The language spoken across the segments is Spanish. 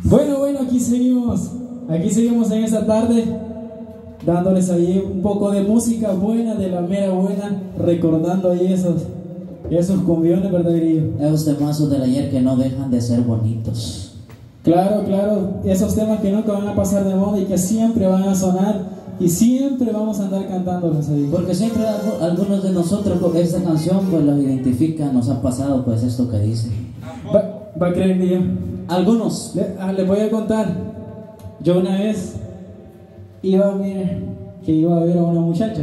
Bueno, aquí seguimos en esta tarde, dándoles ahí un poco de música buena, de la mera buena, recordando ahí esos cumbiones, ¿verdad, Grillo? Esos temazos del ayer que no dejan de ser bonitos. Claro, esos temas que nunca van a pasar de moda y que siempre van a sonar y siempre vamos a andar cantándolos ahí. Porque siempre algunos de nosotros con esta canción pues los identifican, nos ha pasado pues esto que dice. ¿Va a creer que yo? Algunos. Les voy a contar. Yo una vez iba a ver a una muchacha.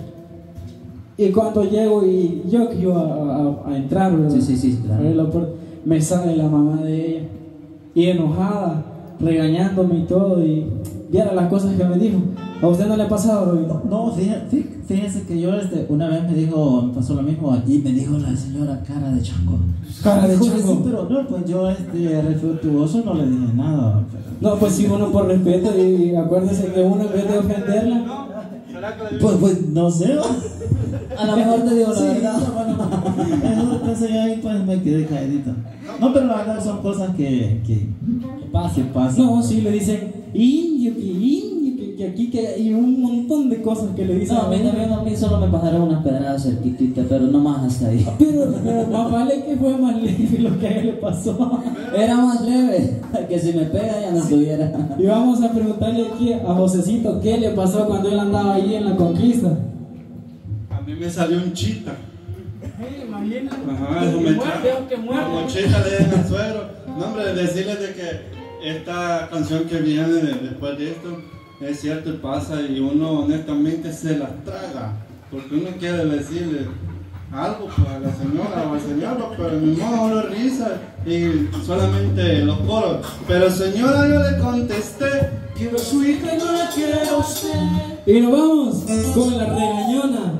Y cuando llego y yo que iba a entrar, ¿verdad? Sí, claro. Me sale la mamá de ella y enojada, regañándome y todo, y viera las cosas que me dijo. ¿A usted no le ha pasado, Roy? No, fíjese que yo una vez me pasó lo mismo y me dijo la señora cara de chango. Cara de chango. Sí, pero no, pues yo respetuoso no le dije nada. No, pues sí, uno por respeto, y acuérdese que uno en vez de ofenderla, pues no sé. A lo mejor te digo la Sí, verdad. Entonces yo ahí pues me quedé caídito. No, pero la verdad son cosas que pasan. no, sí le dicen indio, que aquí, y un montón de cosas que le dicen. No, a mí solo me pasaron unas pedradas cerquititas, pero no más hasta ahí. Pero más vale que fue más leve lo que a él le pasó. Era más leve, que si me pega ya no estuviera. Y vamos a preguntarle aquí a Josecito qué le pasó cuando él andaba ahí en la conquista. A mí me salió un chita. Imagínate. Ajá, eso me trajo. Como chita le den al suegro. No, hombre, decirles de que esta canción que viene después de esto es cierto y pasa, y uno honestamente se las traga, porque uno quiere decirle algo pues, a la señora o al señor, pero mi modo no risa y solamente los coros. Pero señora, yo le contesté, quiero a su hija y no la quiero a usted. Y nos vamos con la regañona.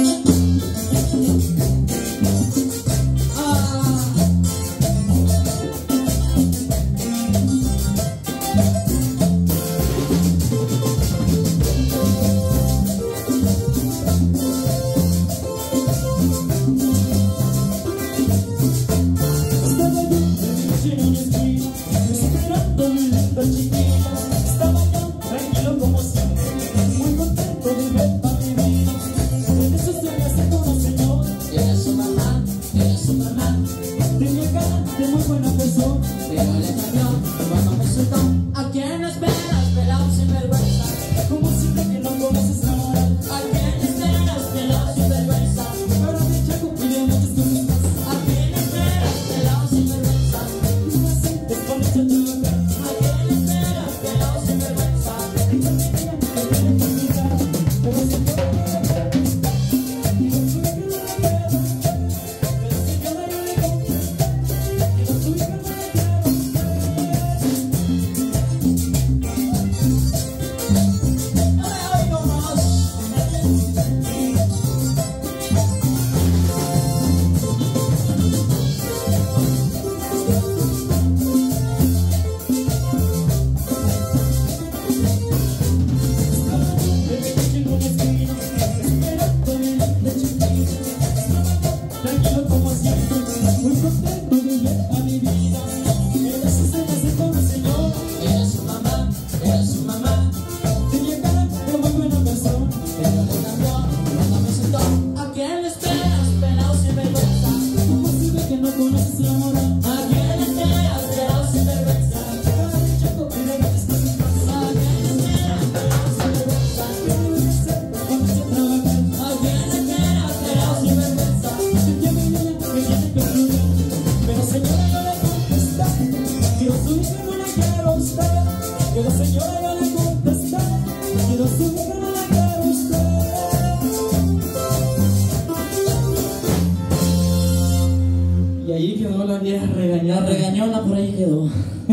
Y ahí quedó la vieja regañada. La regañona por ahí quedó.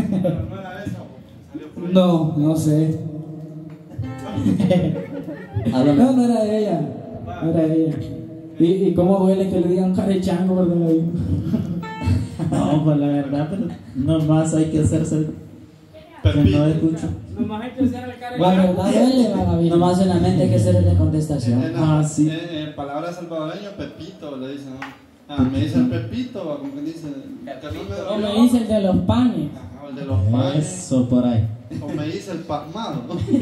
No sé. No era ella. No era ella. ¿Y cómo duele que le digan carechango, verdad? No, pues la verdad, pero nomás hay que hacerse que no escucho. Nomás hay que hacer el cara. Bueno, nomás en la mente hay que hacerle la contestación. Sí. En palabras salvadoreñas, Pepito le dicen, ¿no? Me dice el Pepito, como que dice. O me dice el de los panes. Ajá, de los padres. Eso por ahí. O me dice el pasmado.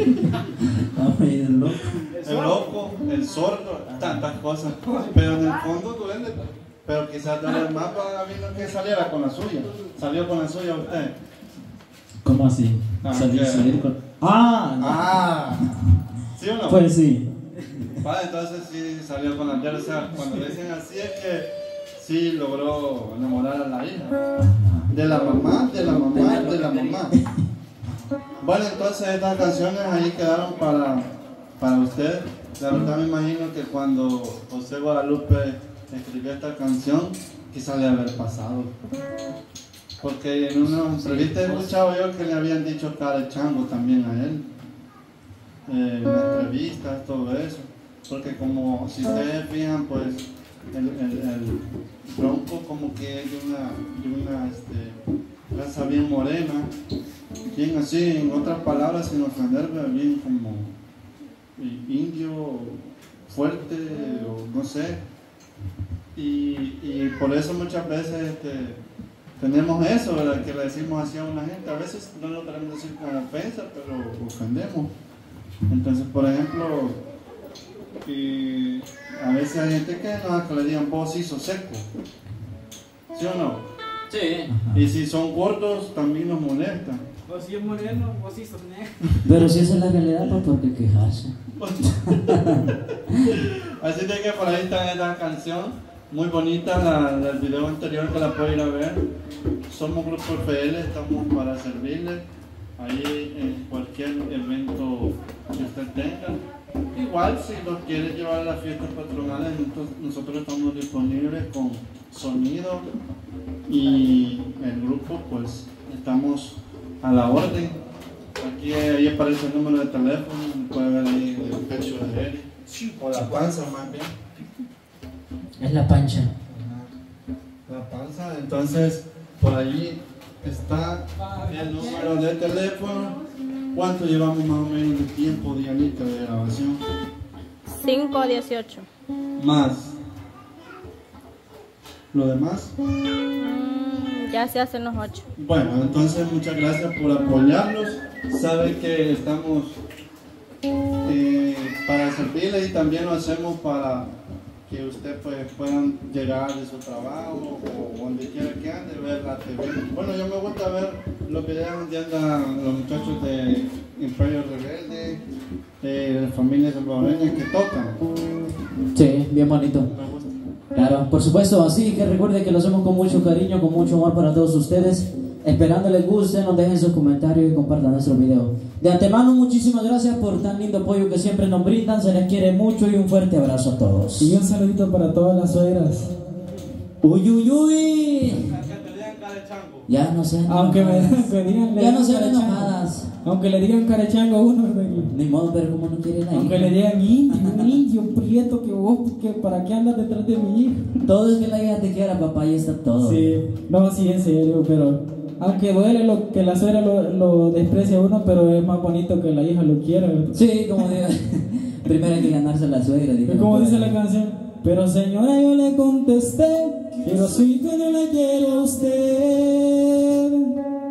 El loco. El loco, el sordo, tantas cosas. Pero en el fondo duele. Pero quizás duele más para mí no que saliera con la suya. ¿Salió con la suya usted? ¿Cómo así? Salir con... Ah, ¿sí o no? pues sí. Vale, entonces sí salió con la tierra. O sea, cuando dicen así es que sí logró enamorar a la hija. De la mamá, de la mamá, de la mamá. Bueno, entonces estas canciones ahí quedaron para usted. La verdad me imagino que cuando José Guadalupe escribió esta canción, quizá le haber pasado. Porque en una entrevista he escuchado yo que le habían dicho cara chango también a él. En entrevistas, todo eso. Porque como si ustedes fijan, pues el Bronco como que es de una raza bien morena, bien así, en otras palabras, sin ofenderme, bien como indio, fuerte, o no sé. Y por eso muchas veces tenemos eso, ¿verdad? Que le decimos así a una gente. A veces no lo queremos decir con ofensa, pero ofendemos. Entonces, por ejemplo, a veces hay gente que le digan vos hizo seco, ¿sí o no? Sí. Y si son gordos también nos molestan. Vos si es moreno, vos si sos negro. Pero si esa es la realidad, pues ¿por qué quejarse? Así de que por ahí está esta canción, muy bonita, el video anterior que la puede ir a ver. Somos Grupo FL, estamos para servirles ahí en cualquier evento que usted tenga. Igual si los quiere llevar a las fiestas patronales, nosotros estamos disponibles con sonido y el grupo pues estamos a la orden. Aquí ahí aparece el número de teléfono, puede ver ahí el pecho de él, o la panza más bien. Es la pancha. La panza, entonces por ahí está el número de teléfono. ¿Cuánto llevamos más o menos de tiempo, Dianita, de grabación? 5:18. Más. ¿Lo demás? Ya se hacen los 8. Bueno, entonces muchas gracias por apoyarnos. Sabe que estamos para servirle y también lo hacemos para que usted pues puedan llegar de su trabajo o donde quiera que ande, ver la TV. Bueno, yo me gusta ver los videos donde andan los muchachos de Imperio Rebelde, de familias salvadoreñas que tocan. Sí, bien bonito. Me gusta. Claro, por supuesto, así que recuerde que lo hacemos con mucho cariño, con mucho amor para todos ustedes. Esperando les guste, nos dejen sus comentarios y compartan nuestro video. De antemano, muchísimas gracias por tan lindo apoyo que siempre nos brindan. Se les quiere mucho y un fuerte abrazo a todos. Y un saludito para todas las suegras. ¡Uy, uy, uy! Ya no sean Aunque enojadas. me digan, Ya no sean carechango. enojadas. Aunque le digan carechango a uno, Ni modo, pero como no quieren ahí. aunque le digan indio, un indio prieto que vos, que para qué andas detrás de mi hijo. Todo es que la hija te quiera, papá, y está todo. Sí, no, sí, en serio, pero aunque duele lo que la suegra lo desprecia a uno, pero es más bonito que la hija lo quiera, ¿verdad? Sí, como digo, primero hay que ganarse a la suegra. Es como dice la canción. Pero señora, yo le contesté, pero si yo no la quiero a usted.